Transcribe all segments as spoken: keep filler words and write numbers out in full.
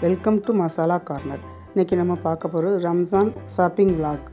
Welcome to masala corner. இன்றைக்கி நம்ம பார்க்க போகிறது ரம்ஜான் ஷாப்பிங் விளாக்.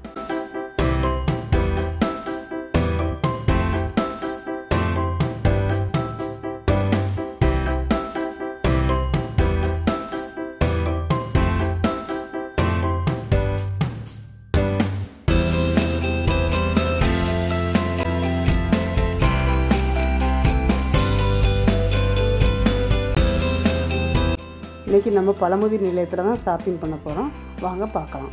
இன்றைக்கி நம்ம பழமுதி நிலையத்தில் தான் ஷாப்பிங் பண்ண போகிறோம். வாங்க பார்க்கலாம்.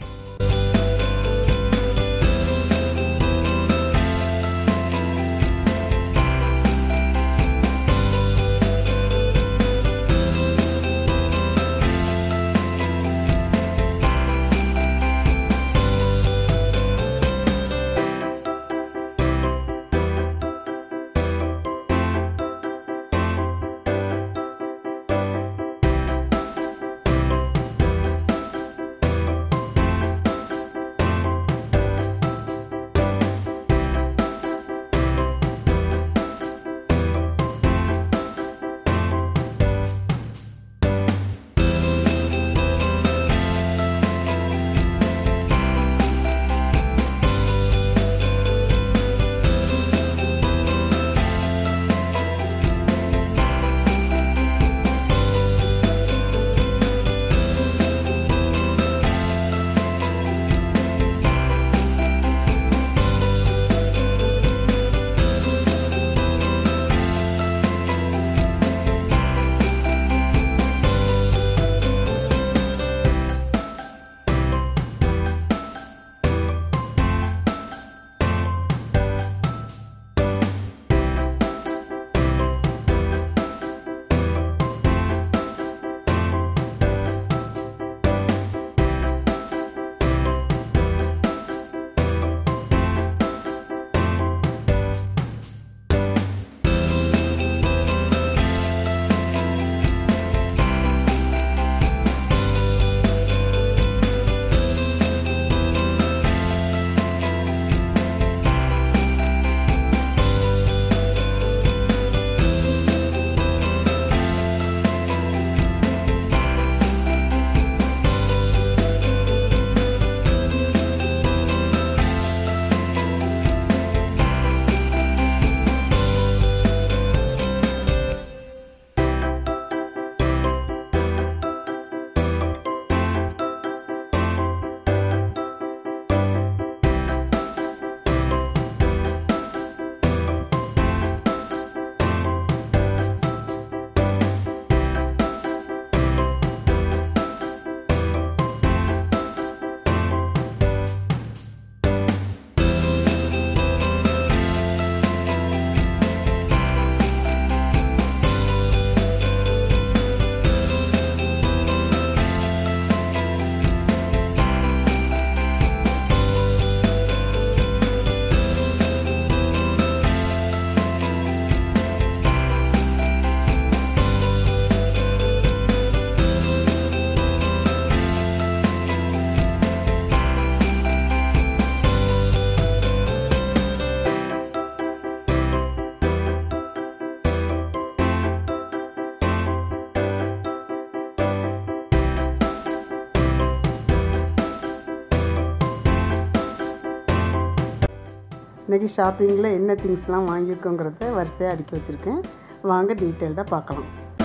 இன்றைக்கி ஷாப்பிங்கில் என்ன திங்ஸ்லாம் வாங்கியிருக்கோங்கிறத வரிசையாக அடுக்கி வச்சுருக்கேன். வாங்க டீட்டெயில்டாக பார்க்கலாம்.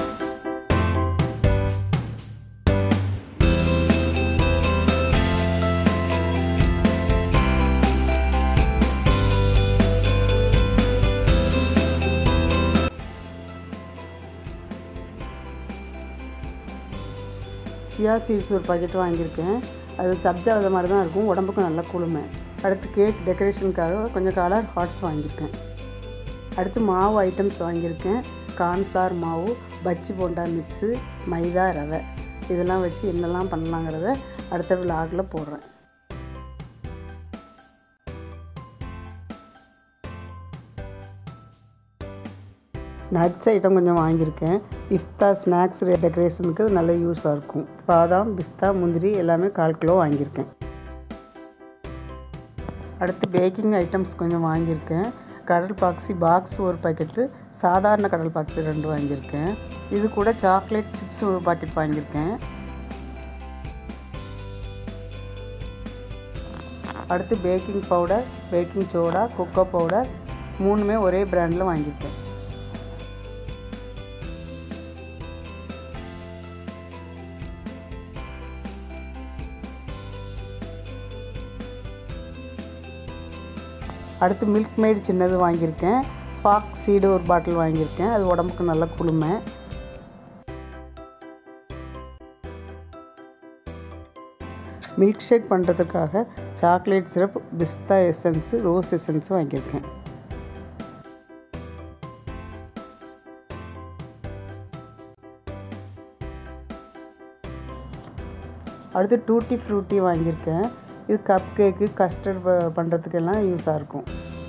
சியா சீட்ஸ் ஒரு பாக்கெட் வாங்கியிருக்கேன். அது சப்ஜா வித மாதிரி தான் இருக்கும், உடம்புக்கும் நல்லா குளுமை. அடுத்து கேக் டெக்கரேஷனுக்காக கொஞ்சம் கலர் ஹார்ட்ஸ் வாங்கியிருக்கேன். அடுத்து மாவு ஐட்டம்ஸ் வாங்கியிருக்கேன். கார்ன்ஃப்ளவர் மாவு, பஜ்ஜி போண்டா மிக்ஸு, மைதா, ரவை இதெல்லாம் வச்சு என்னெல்லாம் பண்ணலாங்கிறத அடுத்த விலாகில் போடுறேன். நட்ஸ் ஐட்டம் கொஞ்சம் வாங்கியிருக்கேன். இஃப்தார் ஸ்நாக்ஸ் டெக்கரேஷனுக்கு நல்ல யூஸாக இருக்கும். பாதாம், பிஸ்தா, முந்திரி எல்லாமே கால் கிலோ வாங்கியிருக்கேன். அடுத்து பேக்கிங் ஐட்டம்ஸ் கொஞ்சம் வாங்கியிருக்கேன். கடல் பாக்ஸி பாக்ஸ் ஒரு பாக்கெட்டு, சாதாரண கடல் பாக்ஸி ரெண்டு வாங்கியிருக்கேன். இது கூட சாக்லேட் சிப்ஸ் ஒரு பாக்கெட் வாங்கியிருக்கேன். அடுத்து baking powder, baking soda, cocoa powder மூணுமே ஒரே பிராண்டில் வாங்கியிருக்கேன். அடுத்து மில்க் மேட் சின்னது வாங்கியிருக்கேன். ஃபாக் சீடு ஒரு பாட்டில் வாங்கியிருக்கேன். அது உடம்புக்கு நல்ல குளுமை. மில்க் ஷேக் பண்ணுறதுக்காக சாக்லேட் சிரப், பிஸ்தா எசன்ஸு, ரோஸ் எசன்ஸு வாங்கியிருக்கேன். அடுத்து டூட்டி ஃப்ரூட்டி வாங்கியிருக்கேன். இது கப் கேக்கு, கஸ்டர்ட் பண்ணுறதுக்கெல்லாம் யூஸாக இருக்கும்.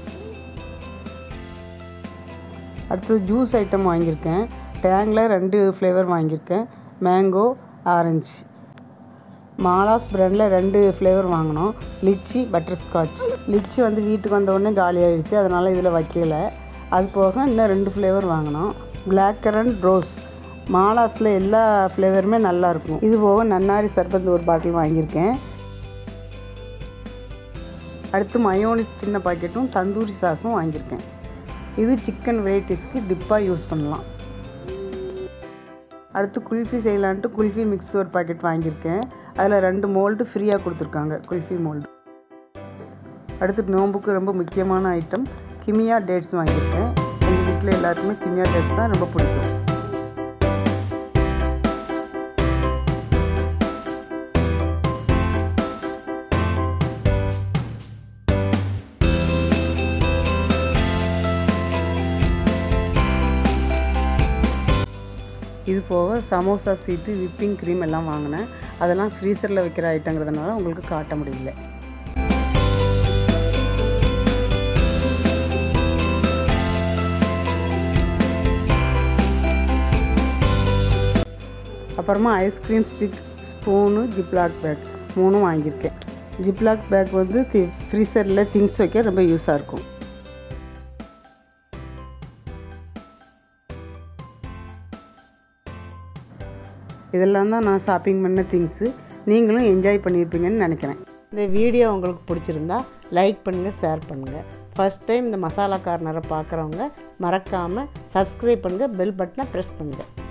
அடுத்தது ஜூஸ் ஐட்டம் வாங்கியிருக்கேன். டேங்கில் ரெண்டு ஃப்ளேவர் வாங்கியிருக்கேன், மேங்கோ, ஆரஞ்சு. மாலாஸ் பிராண்டில் ரெண்டு ஃப்ளேவர் வாங்கினோம், லிச்சி, பட்டர்ஸ்காட்ச். லிச்சி வந்து வீட்டுக்கு வந்தோடனே காலி ஆகிடுச்சு, அதனால் இதில் வைக்கல. அது போக இன்னும் ரெண்டு ஃப்ளேவர் வாங்கினோம், பிளாக் கரண்ட், ரோஸ். மாலாஸில் எல்லா ஃப்ளேவருமே நல்லாயிருக்கும். இது போக நன்னாரி சர்பத் ஒரு பாட்டில் வாங்கியிருக்கேன். அடுத்து மயோனிஸ் சின்ன பாக்கெட்டும் தந்தூரி சாஸும் வாங்கியிருக்கேன். இது சிக்கன் வெரைட்டிஸ்க்கு டிப்பாக யூஸ் பண்ணலாம். அடுத்து குல்ஃபி செய்யலான்ட்டு குல்ஃபி மிக்ஸ் ஒரு பாக்கெட் வாங்கியிருக்கேன். அதில் ரெண்டு மோல்டு ஃப்ரீயாக கொடுத்துருக்காங்க, குல்ஃபி மோல்டு. அடுத்து நோம்புக்கு ரொம்ப முக்கியமான ஐட்டம் கிமியா டேட்ஸ் வாங்கியிருக்கேன். எங்கள் வீட்டில் எல்லாருக்குமே கிமியா டேட்ஸ் தான் ரொம்ப பிடிக்கும். இது போக சமோசா சீட்டு, விப்பிங் க்ரீம் எல்லாம் வாங்கினேன். அதெல்லாம் ஃப்ரீசரில் வைக்கிற ஐட்டங்கிறதுனால உங்களுக்கு காட்ட முடியல. அப்புறமா ice cream stick, spoon, Ziploc bag மூணும் வாங்கியிருக்கேன். ஜிப்லாக் பேக் வந்து தி ஃப்ரீசரில் திங்ஸ் வைக்க ரொம்ப யூஸாக இருக்கும். இதெல்லாம் தான் நான் ஷாப்பிங் பண்ண திங்ஸு. நீங்களும் என்ஜாய் பண்ணியிருப்பீங்கன்னு நினைக்கிறேன். இந்த வீடியோ உங்களுக்கு பிடிச்சிருந்தா லைக் பண்ணுங்கள், ஷேர் பண்ணுங்கள். ஃபஸ்ட் டைம் இந்த மசாலா கார்னரை பார்க்குறவங்க மறக்காமல் சப்ஸ்கிரைப் பண்ணுங்கள், பெல் பட்டனை ப்ரெஸ் பண்ணுங்கள்.